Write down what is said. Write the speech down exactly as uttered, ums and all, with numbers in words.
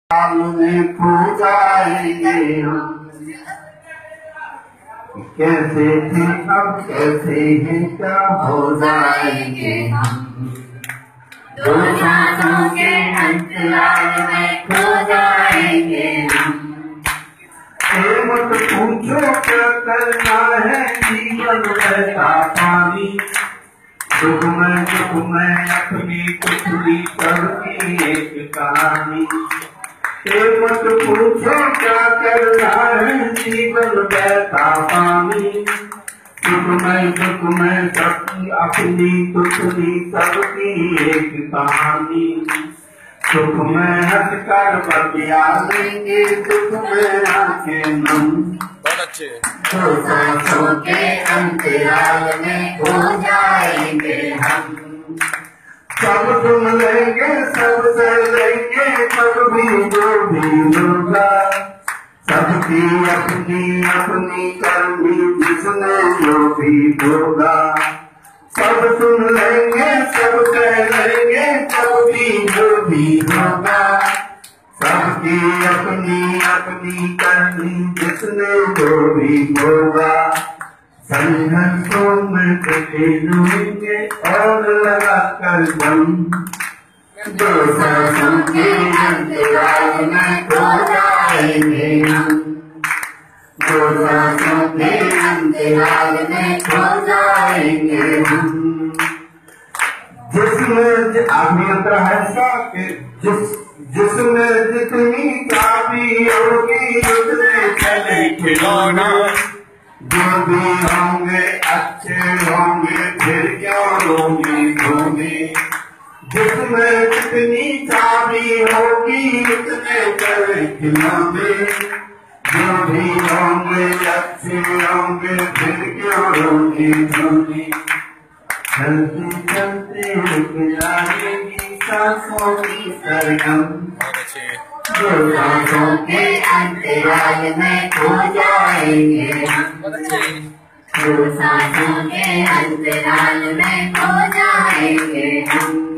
में खो जाएंगे हम। कैसे थे अब कैसे हैं क्या हो जाएंगे हम। दो सांसों के अंतराल में खो जाएंगे हम। मत पूछो क्या करना है जीवन बहता पानी। दुख में दुख में अपनी कुचली करती एक कहानी। मत पूछो क्या करना है जीवन बहता पानी। दुख में दुख में सबकी अपनी कुचली सबकी एक कहानी। सुख में हंस कर बतिया लेंगे दुख में आंखें नम। बहुत अच्छे। दो सांसों के अंतराल में खो जाएंगे हम। सब सुन लेंगे सब सह लेंगे सब भी जो भी होगा। सबकी अपनी अपनी करनी जिसने जो भी होगा। सब सुन लेंगे सब कह लेंगे सब भी जो भी होगा। सबकी अपनी अपनी करनी जिसने जो भी होगा। संघर्षों में कटे रहेंगे और लगा कर दम। दो सांसों के अंतराल में खो जाएंगे हम। दो सांसों के अंतराल में खो जाएंगे हम। जिसमें अभियंता है साके जिस जिसमें जितनी चाबी होगी उतने चले खिलौना। जो भी होंगे अच्छे होंगे फिर क्यों रोगी धोनी। जिसमें जितनी चाबी होगी उतने चले खिलौने। जो भी होंगे अच्छे होंगे फिर क्यों रोगी धोनी। चलते चलते जाएगी सांसों की सरगम। दो सांसों के अंतराल में खो जाएंगे हम। दो सांसों के अंतराल में खो जाएंगे हम।